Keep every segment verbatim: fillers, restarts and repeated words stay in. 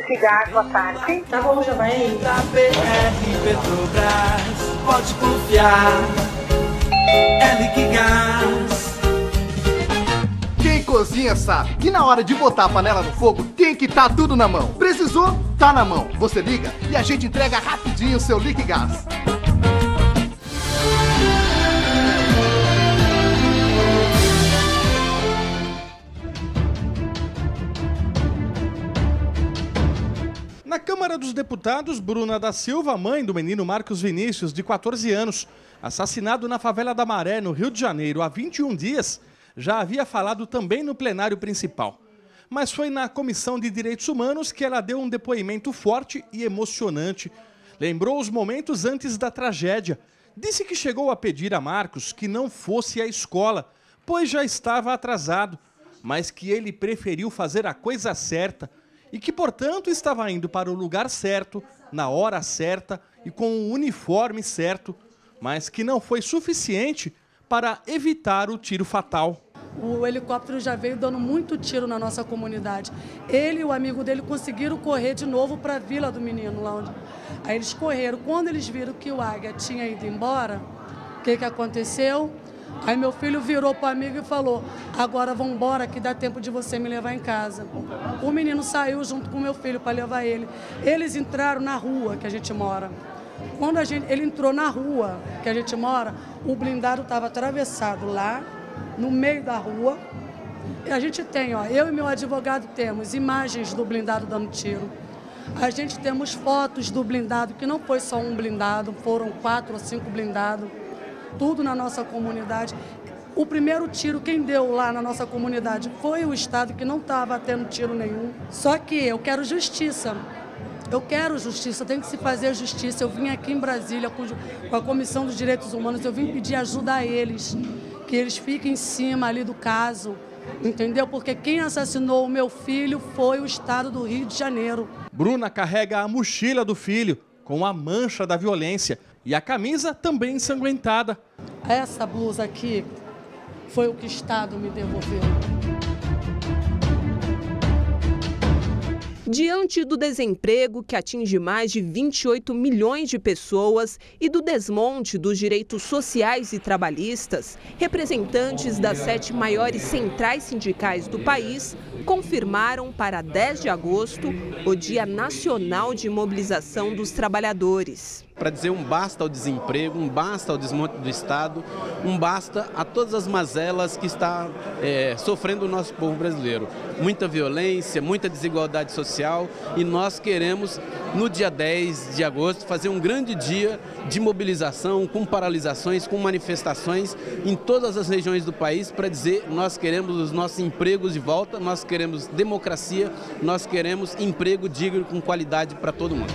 Liquigás, boa tarde. Tá bom, já vai aí. Da B R Petrobras, pode confiar, é Liquigás. Quem cozinha sabe que na hora de botar a panela no fogo tem que estar tudo na mão. Precisou? Tá na mão. Você liga e a gente entrega rapidinho o seu Liquigás. Na Câmara dos Deputados, Bruna da Silva, mãe do menino Marcos Vinícius, de quatorze anos, assassinado na favela da Maré, no Rio de Janeiro, há vinte e um dias, já havia falado também no plenário principal. Mas foi na Comissão de Direitos Humanos que ela deu um depoimento forte e emocionante. Lembrou os momentos antes da tragédia. Disse que chegou a pedir a Marcos que não fosse à escola, pois já estava atrasado, mas que ele preferiu fazer a coisa certa e que, portanto, estava indo para o lugar certo, na hora certa e com o uniforme certo, mas que não foi suficiente para evitar o tiro fatal. O helicóptero já veio dando muito tiro na nossa comunidade. Ele e o amigo dele conseguiram correr de novo para a Vila do Menino, lá onde... Aí eles correram. Quando eles viram que o Águia tinha ido embora, o que, que aconteceu? Aí meu filho virou para o amigo e falou: agora vamos embora que dá tempo de você me levar em casa. O menino saiu junto com meu filho para levar ele. Eles entraram na rua que a gente mora. Quando a gente, ele entrou na rua que a gente mora, o blindado estava atravessado lá, no meio da rua. E a gente tem, ó, eu e meu advogado temos imagens do blindado dando tiro. A gente temos fotos do blindado, que não foi só um blindado, foram quatro ou cinco blindados. Tudo na nossa comunidade. O primeiro tiro, quem deu lá na nossa comunidade foi o Estado, que não estava tendo tiro nenhum. Só que eu quero justiça. Eu quero justiça, tem que se fazer justiça. Eu vim aqui em Brasília com a Comissão dos Direitos Humanos, eu vim pedir ajuda a eles, que eles fiquem em cima ali do caso, entendeu? Porque quem assassinou o meu filho foi o Estado do Rio de Janeiro. Bruna carrega a mochila do filho, com a mancha da violência, e a camisa também ensanguentada. Essa blusa aqui foi o que o Estado me devolveu. Diante do desemprego que atinge mais de vinte e oito milhões de pessoas e do desmonte dos direitos sociais e trabalhistas, representantes das sete maiores centrais sindicais do país confirmaram para dez de agosto o Dia Nacional de Mobilização dos Trabalhadores. Para dizer um basta ao desemprego, um basta ao desmonte do Estado, um basta a todas as mazelas que está é, sofrendo o nosso povo brasileiro. Muita violência, muita desigualdade social, e nós queremos, no dia dez de agosto, fazer um grande dia de mobilização, com paralisações, com manifestações em todas as regiões do país, para dizer: nós queremos os nossos empregos de volta, nós queremos democracia, nós queremos emprego digno com qualidade para todo mundo.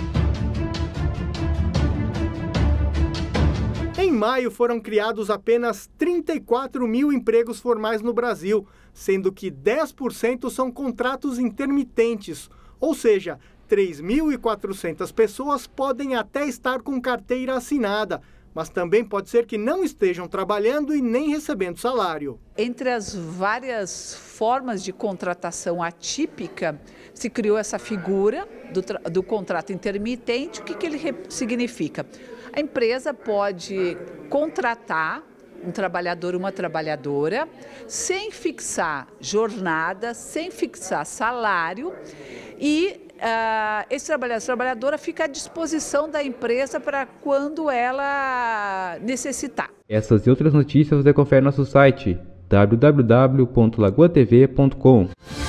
Em maio foram criados apenas trinta e quatro mil empregos formais no Brasil, sendo que dez por cento são contratos intermitentes, ou seja, três mil e quatrocentas pessoas podem até estar com carteira assinada, mas também pode ser que não estejam trabalhando e nem recebendo salário. Entre as várias formas de contratação atípica, se criou essa figura do, do contrato intermitente. O que, que ele significa? A empresa pode contratar um trabalhador, uma trabalhadora, sem fixar jornada, sem fixar salário, e uh, esse trabalhador, essa trabalhadora fica à disposição da empresa para quando ela necessitar. Essas e outras notícias você confere no nosso site w w w ponto lagoa t v ponto com.